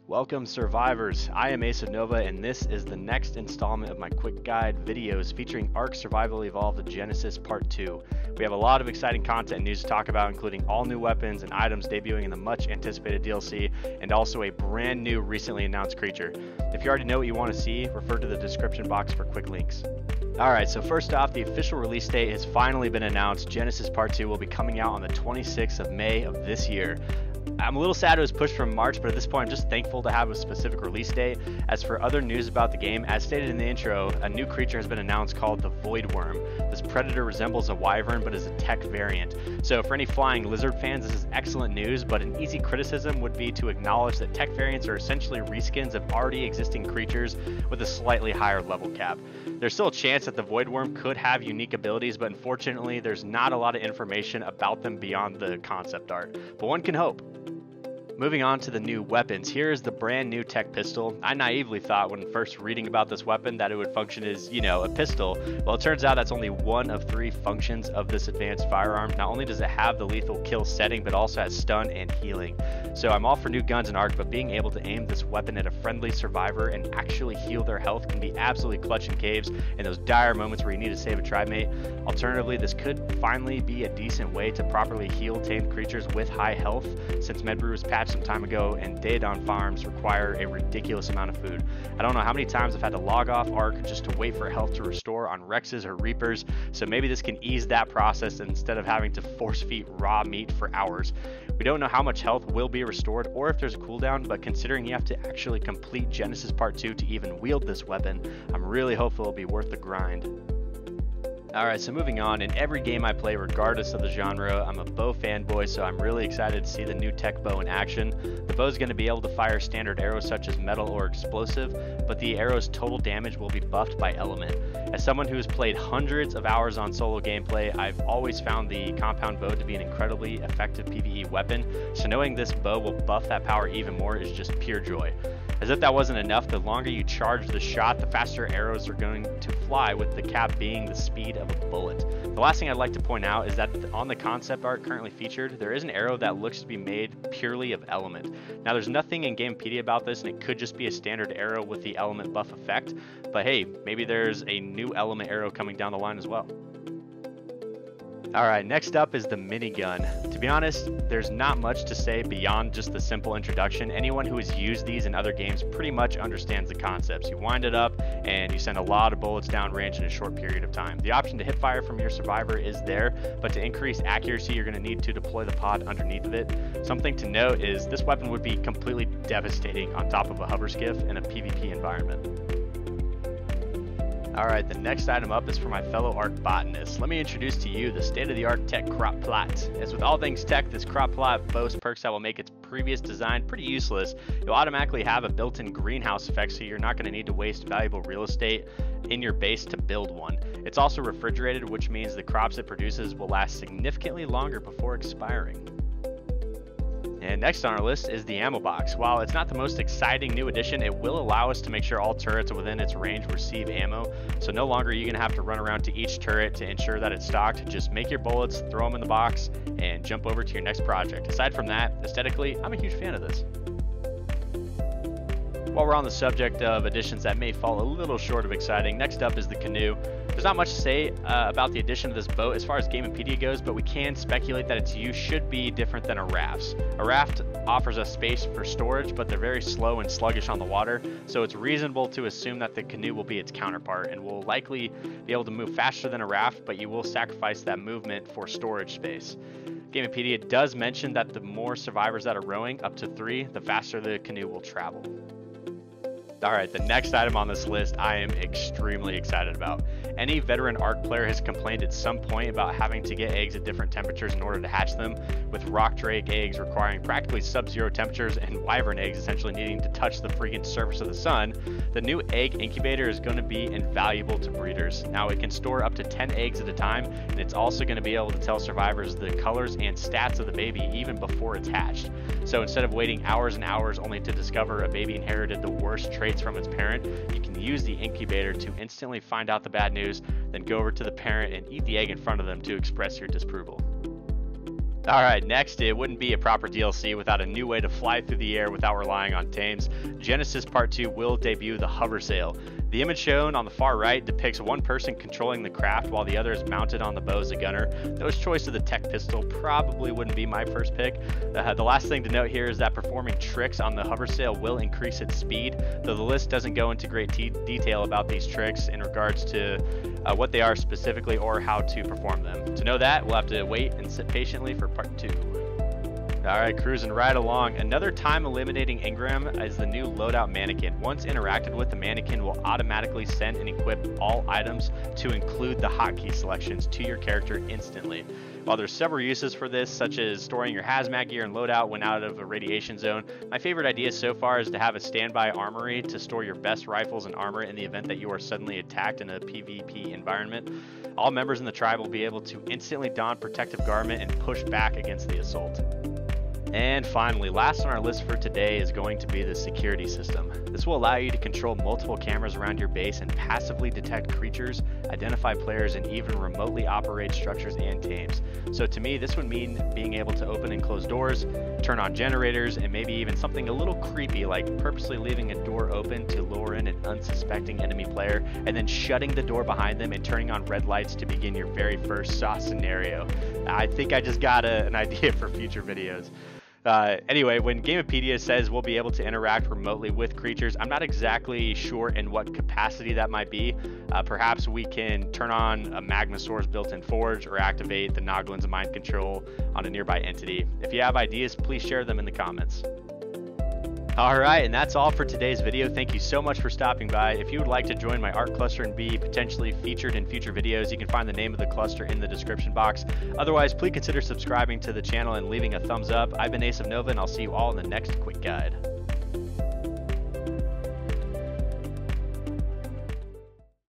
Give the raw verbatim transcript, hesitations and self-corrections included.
Welcome survivors, I am Ace of Nova and this is the next installment of my quick guide videos featuring Ark Survival Evolved Genesis Part two. We have a lot of exciting content and news to talk about, including all new weapons and items debuting in the much anticipated D L C, and also a brand new recently announced creature. If you already know what you want to see, refer to the description box for quick links. Alright, so first off, the official release date has finally been announced. Genesis Part two will be coming out on the twenty-sixth of May of this year. I'm a little sad it was pushed from March, but at this point I'm just thankful to have a specific release date. As for other news about the game, as stated in the intro, a new creature has been announced called the Void Worm. This predator resembles a wyvern but is a tech variant. So for any flying lizard fans, this is excellent news, but an easy criticism would be to acknowledge that tech variants are essentially reskins of already existing creatures with a slightly higher level cap. There's still a chance that the Void Worm could have unique abilities, but unfortunately there's not a lot of information about them beyond the concept art. But one can hope. Moving on to the new weapons, here is the brand new tech pistol. I naively thought when first reading about this weapon that it would function as, you know, a pistol. Well, it turns out that's only one of three functions of this advanced firearm. Not only does it have the lethal kill setting, but also has stun and healing. So I'm all for new guns in Ark, but being able to aim this weapon at a friendly survivor and actually heal their health can be absolutely clutch in caves in those dire moments where you need to save a tribe mate. Alternatively, this could finally be a decent way to properly heal tamed creatures with high health, since Medbrew was patched some time ago and Daedon farms require a ridiculous amount of food. I don't know how many times I've had to log off Ark just to wait for health to restore on Rexes or Reapers, so maybe this can ease that process instead of having to force feed raw meat for hours. We don't know how much health will be restored or if there's a cooldown, but considering you have to actually complete Genesis Part two to even wield this weapon, I'm really hopeful it'll be worth the grind. Alright, so moving on, in every game I play, regardless of the genre, I'm a bow fanboy, so I'm really excited to see the new tech bow in action. The bow is going to be able to fire standard arrows such as metal or explosive, but the arrow's total damage will be buffed by element. As someone who has played hundreds of hours on solo gameplay, I've always found the compound bow to be an incredibly effective PvE weapon, so knowing this bow will buff that power even more is just pure joy. As if that wasn't enough, the longer you charge the shot, the faster arrows are going to fly, with the cap being the speed of a bullet. The last thing I'd like to point out is that on the concept art currently featured, there is an arrow that looks to be made purely of element. Now there's nothing in Gamepedia about this, and it could just be a standard arrow with the element buff effect, but hey, maybe there's a new element arrow coming down the line as well. Alright, next up is the minigun. To be honest, there's not much to say beyond just the simple introduction. Anyone who has used these in other games pretty much understands the concepts. You wind it up and you send a lot of bullets down range in a short period of time. The option to hip fire from your survivor is there, but to increase accuracy you're going to need to deploy the pod underneath of it. Something to note is this weapon would be completely devastating on top of a hover skiff in a PvP environment. Alright, the next item up is for my fellow Ark botanists. Let me introduce to you the state-of-the-art tech crop plot. As with all things tech, this crop plot boasts perks that will make its previous design pretty useless. You'll automatically have a built-in greenhouse effect, so you're not going to need to waste valuable real estate in your base to build one. It's also refrigerated, which means the crops it produces will last significantly longer before expiring. And next on our list is the ammo box. While it's not the most exciting new addition, it will allow us to make sure all turrets within its range receive ammo. So no longer are you going to have to run around to each turret to ensure that it's stocked. Just make your bullets, throw them in the box, and jump over to your next project. Aside from that, aesthetically, I'm a huge fan of this. While we're on the subject of additions that may fall a little short of exciting, next up is the canoe. There's not much to say uh, about the addition of this boat as far as Gamepedia goes, but we can speculate that its use should be different than a raft's. A raft offers us space for storage, but they're very slow and sluggish on the water, so it's reasonable to assume that the canoe will be its counterpart and will likely be able to move faster than a raft, but you will sacrifice that movement for storage space. Gamepedia does mention that the more survivors that are rowing, up to three, the faster the canoe will travel. Alright, the next item on this list I am extremely excited about. Any veteran Ark player has complained at some point about having to get eggs at different temperatures in order to hatch them, with rock drake eggs requiring practically sub-zero temperatures and wyvern eggs essentially needing to touch the freaking surface of the sun. The new egg incubator is going to be invaluable to breeders. Now it can store up to ten eggs at a time, and it's also going to be able to tell survivors the colors and stats of the baby even before it's hatched. So instead of waiting hours and hours only to discover a baby inherited the worst traits from its parent, you can use the incubator to instantly find out the bad news, then go over to the parent and eat the egg in front of them to express your disapproval. Alright, next, it wouldn't be a proper D L C without a new way to fly through the air without relying on tames. Genesis Part two will debut the Hover Sail. The image shown on the far right depicts one person controlling the craft while the other is mounted on the bow as a gunner. Those choice of the tech pistol probably wouldn't be my first pick. Uh, the last thing to note here is that performing tricks on the Hover Sail will increase its speed, though the list doesn't go into great detail about these tricks in regards to uh, what they are specifically or how to perform them. To know that, we'll have to wait and sit patiently for part two. Alright, cruising right along. Another time eliminating engram is the new loadout mannequin. Once interacted with, the mannequin will automatically send and equip all items to include the hotkey selections to your character instantly. While there's several uses for this, such as storing your hazmat gear and loadout when out of a radiation zone, my favorite idea so far is to have a standby armory to store your best rifles and armor in the event that you are suddenly attacked in a PvP environment. All members in the tribe will be able to instantly don protective garment and push back against the assault. And finally, last on our list for today is going to be the security system. This will allow you to control multiple cameras around your base and passively detect creatures, identify players, and even remotely operate structures and tames. So to me, this would mean being able to open and close doors, turn on generators, and maybe even something a little creepy like purposely leaving a door open to lure in an unsuspecting enemy player, and then shutting the door behind them and turning on red lights to begin your very first S O S scenario. I think I just got a, an idea for future videos. Uh, anyway, when Gamepedia says we'll be able to interact remotely with creatures, I'm not exactly sure in what capacity that might be. Uh, perhaps we can turn on a Magmasaur's built-in forge or activate the Noglin's mind control on a nearby entity. If you have ideas, please share them in the comments. Alright, and that's all for today's video. Thank you so much for stopping by. If you would like to join my art cluster and be potentially featured in future videos, you can find the name of the cluster in the description box. Otherwise, please consider subscribing to the channel and leaving a thumbs up. I've been Ace of Nova, and I'll see you all in the next quick guide.